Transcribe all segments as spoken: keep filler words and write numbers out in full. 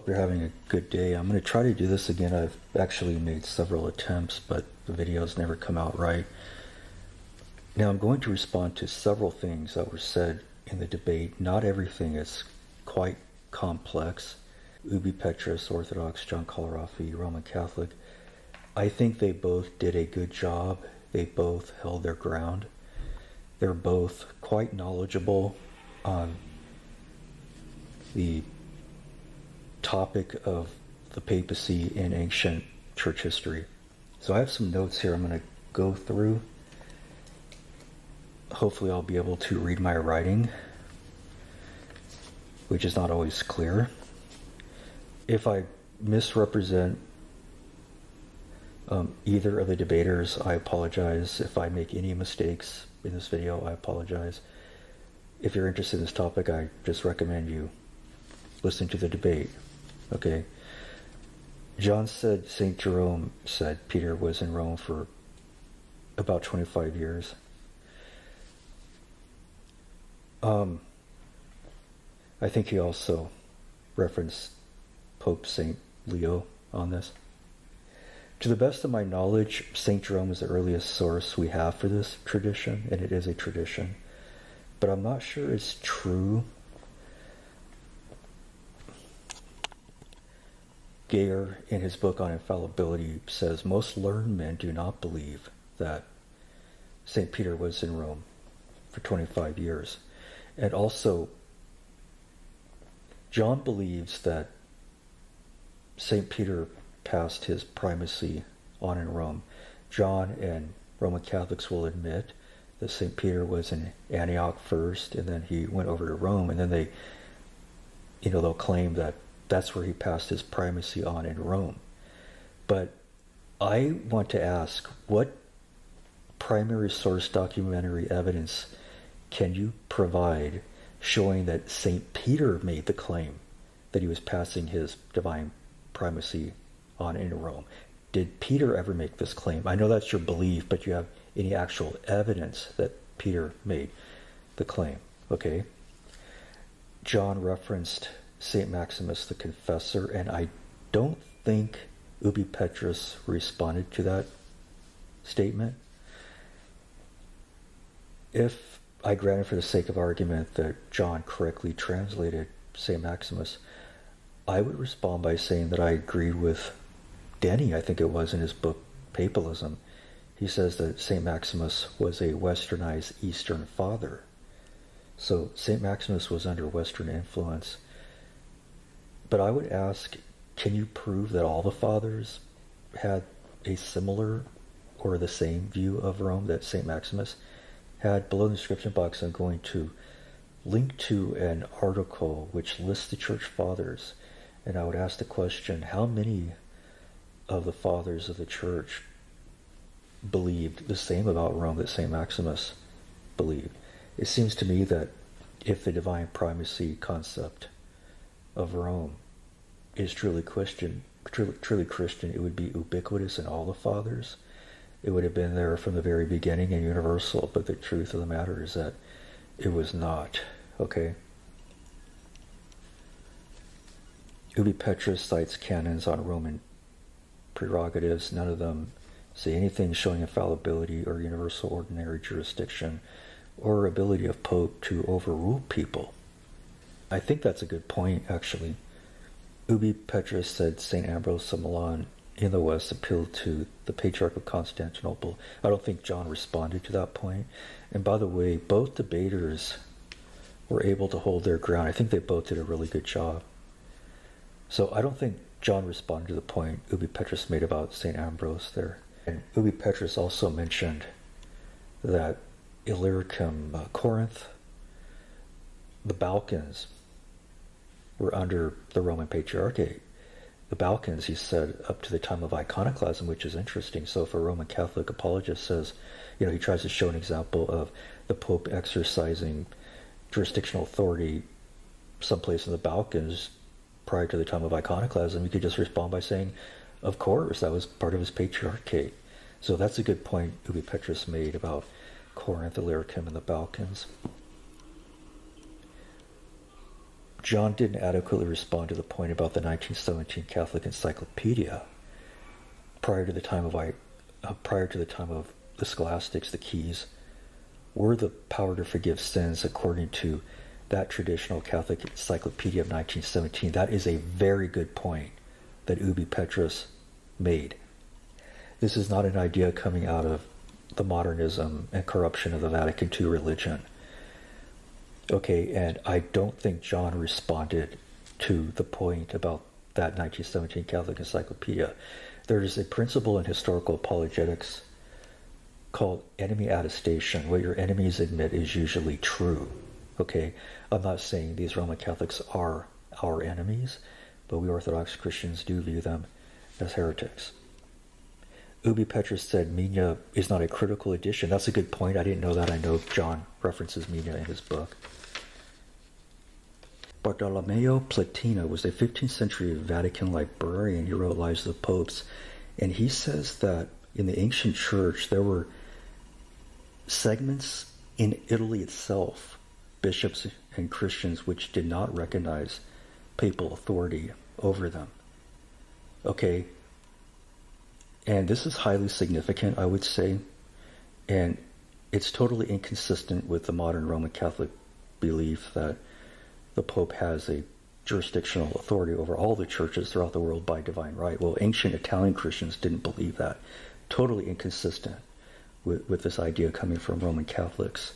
hope you're having a good day. I'm going to try to do this again. I've actually made several attempts, but the videos never come out right. Now I'm going to respond to several things that were said in the debate. Not everything is quite complex. Ubi Petrus, Orthodox, John Collorafi, Roman Catholic. I think they both did a good job. They both held their ground. They're both quite knowledgeable on the topic of the papacy in ancient church history. So I have some notes here I'm going to go through. Hopefully I'll be able to read my writing, which is not always clear. If I misrepresent um, either of the debaters, I apologize. If I make any mistakes in this video, I apologize. If you're interested in this topic, I just recommend you listen to the debate. Okay. John said, Saint Jerome said Peter was in Rome for about twenty-five years. Um, I think he also referenced Pope Saint Leo on this. To the best of my knowledge, Saint Jerome is the earliest source we have for this tradition, and it is a tradition. But I'm not sure it's true. Gore, in his book on infallibility, says most learned men do not believe that Saint Peter was in Rome for twenty-five years. And also, John believes that Saint Peter passed his primacy on in Rome. John and Roman Catholics will admit that Saint Peter was in Antioch first, and then he went over to Rome, and then they, you know, they'll claim that that's where he passed his primacy on in Rome. But I want to ask, what primary source documentary evidence can you provide showing that Saint Peter made the claim that he was passing his divine primacy on in Rome? Did Peter ever make this claim? I know that's your belief, but you have any actual evidence that Peter made the claim? Okay. John referenced Saint Maximus the Confessor, and I don't think Ubi Petrus responded to that statement. If I granted for the sake of argument that John correctly translated Saint Maximus, I would respond by saying that I agreed with Denny, I think it was, in his book Papalism. He says that Saint Maximus was a westernized Eastern father. So Saint Maximus was under Western influence. But I would ask, can you prove that all the fathers had a similar or the same view of Rome that Saint Maximus had? Below in the description box, I'm going to link to an article which lists the church fathers. And I would ask the question, how many of the fathers of the church believed the same about Rome that Saint Maximus believed? It seems to me that if the divine primacy concept of Rome is truly Christian, truly, truly Christian, it would be ubiquitous in all the fathers. It would have been there from the very beginning and universal, but the truth of the matter is that it was not. Okay? Ubi Petrus cites canons on Roman prerogatives. None of them say anything showing infallibility or universal ordinary jurisdiction or ability of Pope to overrule people. I think that's a good point, actually. Ubi Petrus said Saint Ambrose of Milan in the West appealed to the Patriarch of Constantinople. I don't think John responded to that point. And by the way, both debaters were able to hold their ground. I think they both did a really good job. So I don't think John responded to the point Ubi Petrus made about Saint Ambrose there. And Ubi Petrus also mentioned that Illyricum, uh, Corinth, the Balkans were under the Roman Patriarchate. The Balkans, he said, up to the time of iconoclasm, which is interesting. So if a Roman Catholic apologist says, you know, he tries to show an example of the Pope exercising jurisdictional authority someplace in the Balkans prior to the time of iconoclasm, you could just respond by saying, of course, that was part of his patriarchate. So that's a good point Ubi Petrus made about Corinth, Illyricum, and the Balkans. John didn't adequately respond to the point about the nineteen seventeen Catholic Encyclopedia. Prior to the time of uh, prior to the time of the scholastics, the keys were the power to forgive sins according to that traditional Catholic Encyclopedia of nineteen seventeen. That is a very good point that Ubi Petrus made. This is not an idea coming out of the modernism and corruption of the Vatican two religion. Okay, and I don't think John responded to the point about that nineteen seventeen Catholic Encyclopedia. There is a principle in historical apologetics called enemy attestation. What your enemies admit is usually true. Okay, I'm not saying these Roman Catholics are our enemies, but we Orthodox Christians do view them as heretics. Ubi Petrus said Mina is not a critical edition. That's a good point. I didn't know that. I know John references Mina in his book. Bartolomeo Platina was a fifteenth century Vatican librarian. He wrote Lives of the Popes, and he says that in the ancient church there were segments in Italy itself, bishops and Christians, which did not recognize papal authority over them. Okay, and this is highly significant, I would say, and it's totally inconsistent with the modern Roman Catholic belief that the Pope has a jurisdictional authority over all the churches throughout the world by divine right. Well, ancient Italian Christians didn't believe that. Totally inconsistent with, with this idea coming from Roman Catholics.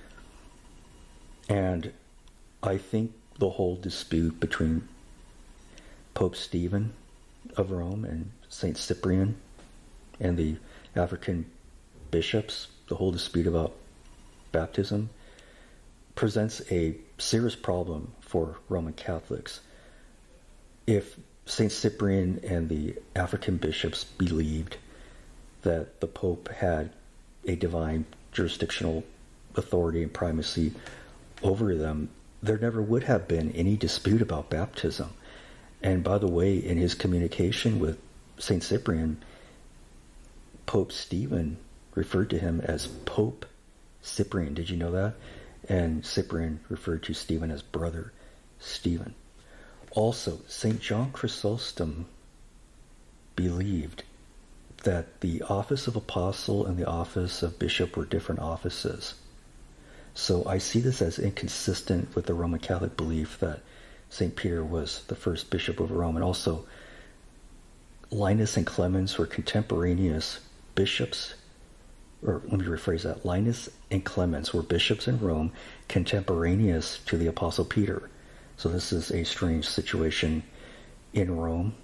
And I think the whole dispute between Pope Stephen of Rome and Saint Cyprian and the African bishops, the whole dispute about baptism, presents a serious problem for Roman Catholics. If Saint Cyprian and the African bishops believed that the Pope had a divine jurisdictional authority and primacy over them, there never would have been any dispute about baptism. And by the way, in his communication with Saint Cyprian, Pope Stephen referred to him as Pope Cyprian. Did you know that? And Cyprian referred to Stephen as Brother Stephen. Also, Saint John Chrysostom believed that the office of apostle and the office of bishop were different offices. So I see this as inconsistent with the Roman Catholic belief that Saint Peter was the first bishop of Rome. And also, Linus and Clemens were contemporaneous bishops, or let me rephrase that, Linus and Clemens were bishops in Rome, contemporaneous to the Apostle Peter. So this is a strange situation in Rome.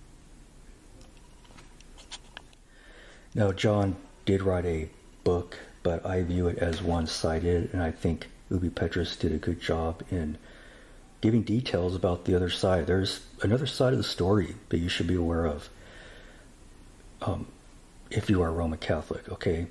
Now, John did write a book, but I view it as one-sided, and I think Ubi Petrus did a good job in giving details about the other side. There's another side of the story that you should be aware of um, if you are Roman Catholic, okay?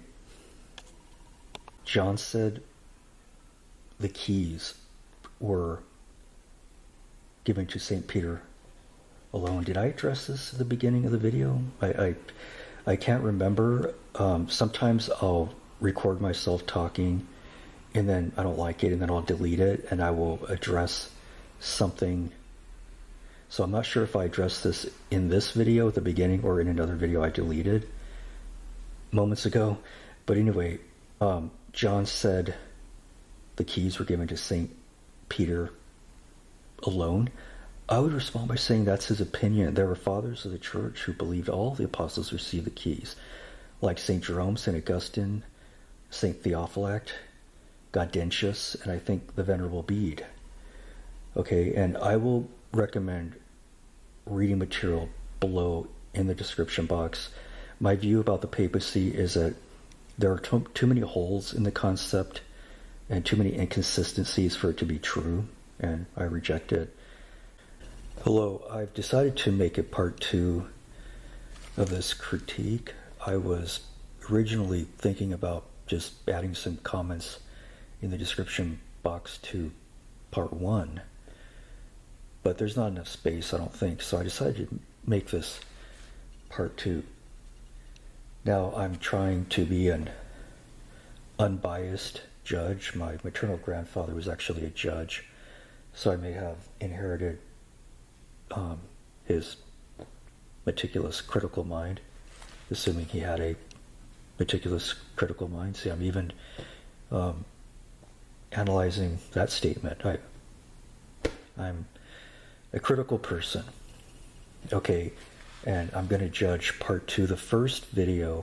John said the keys were given to Saint Peter alone. Did I address this at the beginning of the video? I I, I can't remember. Um, sometimes I'll record myself talking and then I don't like it and then I'll delete it and I will address something. So I'm not sure if I addressed this in this video at the beginning or in another video I deleted moments ago. But anyway, um, John said the keys were given to Saint Peter alone. I would respond by saying that's his opinion. There were fathers of the church who believed all the apostles received the keys, like Saint Jerome, Saint Augustine, Saint Theophylact, Gaudentius, and I think the Venerable Bede. Okay, and I will recommend reading material below in the description box. My view about the papacy is that there are too, too many holes in the concept and too many inconsistencies for it to be true, and I reject it. Hello, I've decided to make a part two of this critique. I was originally thinking about just adding some comments in the description box to part one, but there's not enough space, I don't think, so I decided to make this part two. Now I'm trying to be an unbiased judge. My maternal grandfather was actually a judge, so I may have inherited um, his meticulous critical mind, assuming he had a meticulous critical mind. See, I'm even um, analyzing that statement. I, I'm a critical person. Okay, and I'm going to judge part two. The first video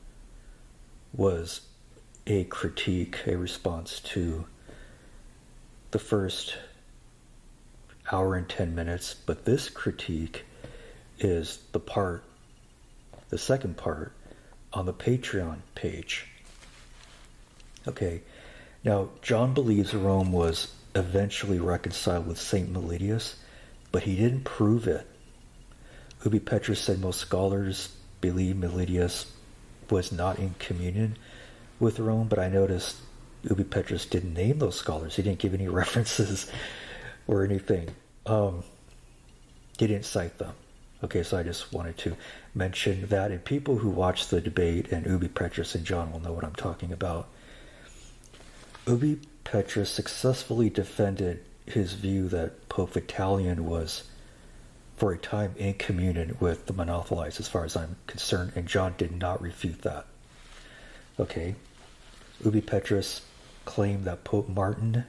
was a critique, a response to the first hour and ten minutes, but this critique is the part, the second part, on the Patreon page. Okay, now John believes Rome was eventually reconciled with Saint Melitius, but he didn't prove it. Ubi Petrus said most scholars believe Melitius was not in communion with Rome, but I noticed Ubi Petrus didn't name those scholars. He didn't give any references or anything. Um, he didn't cite them. Okay, so I just wanted to mention that, and people who watch the debate and Ubi Petrus and John will know what I'm talking about. Ubi Petrus successfully defended his view that Pope Vitalian was, for a time, in communion with the monothelites, as far as I'm concerned, and John did not refute that. Okay, Ubi Petrus claimed that Pope Martin,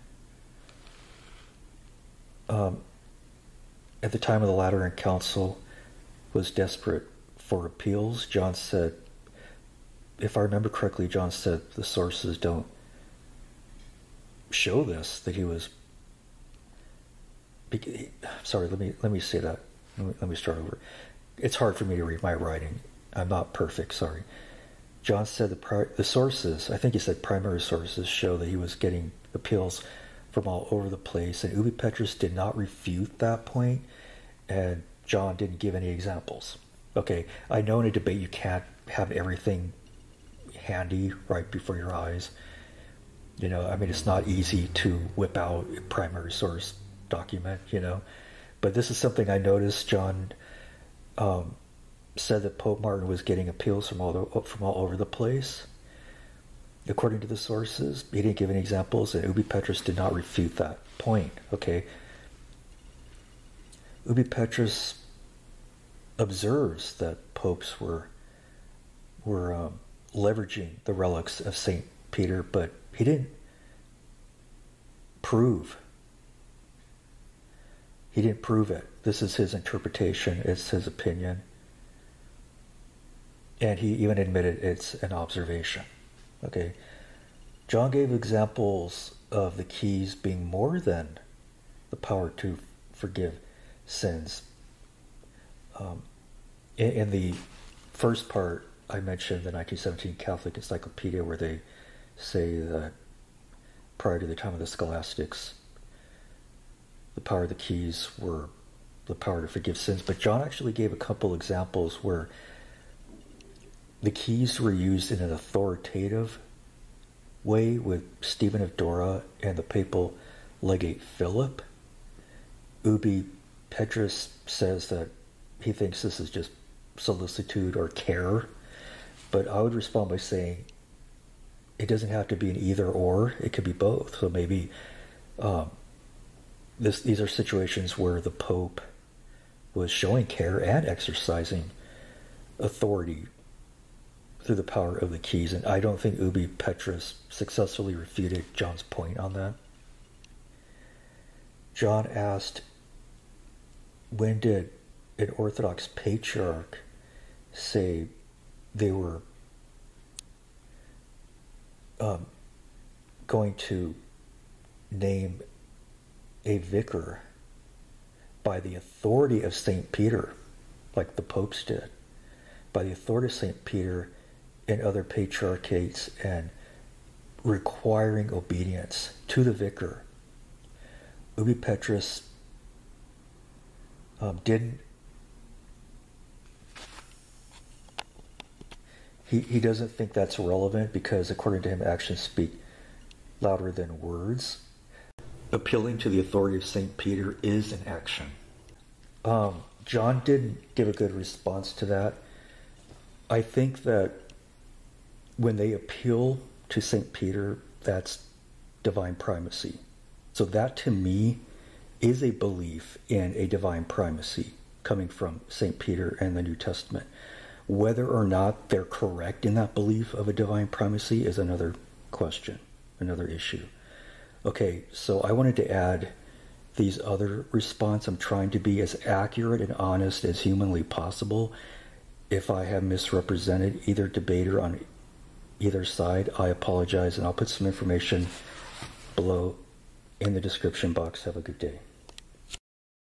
um, at the time of the Lateran Council, was desperate for appeals. John said, if I remember correctly, John said the sources don't show this, that he was, sorry, let me let me say that. Let me, let me start over. It's hard for me to read my writing. I'm not perfect, sorry. John said the, pri the sources, I think he said primary sources, show that he was getting appeals from all over the place, and Ubi Petrus did not refute that point, and John didn't give any examples. Okay, I know in a debate you can't have everything handy right before your eyes. You know, I mean, it's not easy to whip out a primary source document, you know. But this is something I noticed. John um, said that Pope Martin was getting appeals from all, the, from all over the place. According to the sources, he didn't give any examples, and Ubi Petrus did not refute that point, okay. Ubi Petrus observes that popes were were um, leveraging the relics of Saint Peter, but he didn't prove. He didn't prove it. This is his interpretation. It's his opinion. And he even admitted it's an observation. Okay. John gave examples of the keys being more than the power to forgive sins. Um, in, in the first part, I mentioned the nineteen seventeen Catholic Encyclopedia, where they say that prior to the time of the scholastics, the power of the keys were the power to forgive sins. But John actually gave a couple examples where the keys were used in an authoritative way with Stephen of Dora and the papal legate Philip. Ubi Petrus says that he thinks this is just solicitude or care, but I would respond by saying it doesn't have to be an either or, it could be both. So maybe um, this, these are situations where the Pope was showing care and exercising authority through the power of the keys, and I don't think Ubi Petrus successfully refuted John's point on that. John asked, when did an Orthodox patriarch say they were um, going to name a vicar by the authority of Saint Peter, like the popes did, by the authority of Saint Peter and other patriarchates, and requiring obedience to the vicar? Ubi Petrus um, didn't, he, he doesn't think that's relevant because, according to him, actions speak louder than words. Appealing to the authority of Saint Peter is an action. Um, John didn't give a good response to that. I think that when they appeal to Saint Peter, that's divine primacy. So that, to me, is a belief in a divine primacy coming from Saint Peter and the New Testament. Whether or not they're correct in that belief of a divine primacy is another question, another issue. Okay, so I wanted to add these other response. I'm trying to be as accurate and honest as humanly possible. If I have misrepresented either debater on either side, I apologize, and I'll put some information below in the description box. Have a good day.